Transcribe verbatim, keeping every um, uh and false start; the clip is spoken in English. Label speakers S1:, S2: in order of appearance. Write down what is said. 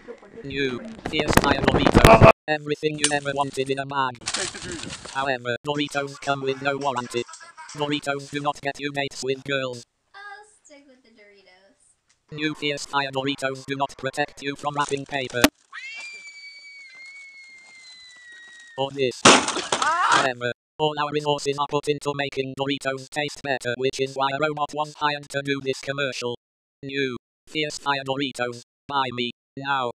S1: New. Fierce fire Doritos. Everything you ever wanted in a bag. However, Doritos come with no warranty. Doritos do not get you mates with girls.
S2: I'll stick with the Doritos.
S1: New Fierce Fire Doritos do not protect you from wrapping paper. Or this. However, all our resources are put into making Doritos taste better, which is why a robot was hired to do this commercial. New Fierce Fire Doritos. Buy me now.